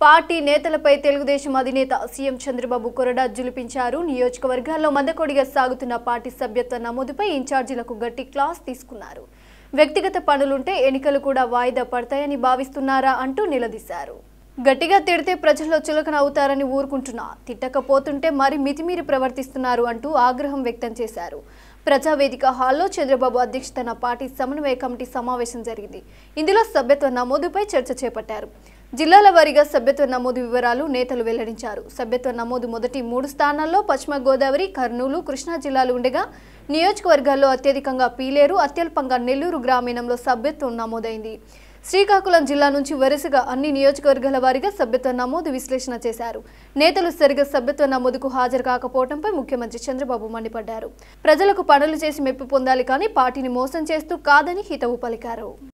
Party నేతలపై తెలుగుదేశం అధినేత CM Chandrababu కొరడా జులిపించారు. నియోజకవర్గాల్లో మందకొడిగా సాగుతున్న పార్టీ సభ్యత్వ నమోదుపై ఇన్ఛార్జీలకు గట్టి క్లాస్ తీసుకున్నారు. వ్యక్తిగత పనులుంటే ఎన్నికలు కూడా వాయిదా పడతాయని భావిస్తున్నారా అంటూ నిలదీశారు. గట్టిగా తిడితే ప్రజల్లో చులకన అవుతారని ఊరుకుంటున్నా, తిట్టకపోతుంటే మరి మితిమీరి ప్రవర్తిస్తున్నారు అంటూ ఆగ్రహం వ్యక్తం చేశారు. ప్రజావేదిక హాల్లో చంద్రబాబు అధ్యక్షతన పార్టీ సమన్వయ కమిటీ సమావేశం జరిగింది. ఇందులో సభ్యత్వ నమోదుపై చర్చ చేపట్టారు. జిల్లాల వారీగా సభ్యత్వ నమోదు వివరాలు నేతలు వెల్లడించారు. సభ్యత్వ నమోదు మొదటి 3 స్థానాల్లో పశ్చిమ గోదావరి, కర్నూలు, కృష్ణా జిల్లాలు ఉండగా నియోజకవర్గాల్లో అత్యధికంగా పీలేరు, అత్యల్పంగా నెల్లూరు గ్రామీణంలో సభ్యత్వం నమోదైంది. శ్రీకాకుళం జిల్లా నుంచి వరుసగా అన్ని నియోజకవర్గాల వారీగా సభ్యత్వ నమోదు విశ్లేషణ చేశారు. నేతలు సరిగా సభ్యత్వ నమోదుకు హాజరు కాకపోవడంపై ముఖ్యమంత్రి చంద్రబాబు మండిపడ్డారు. ప్రజలకు పనులు చేసి మెప్పు పొందాలి కానీ పార్టీని మోసం చేస్తూ కాదని హితవు పలికారు.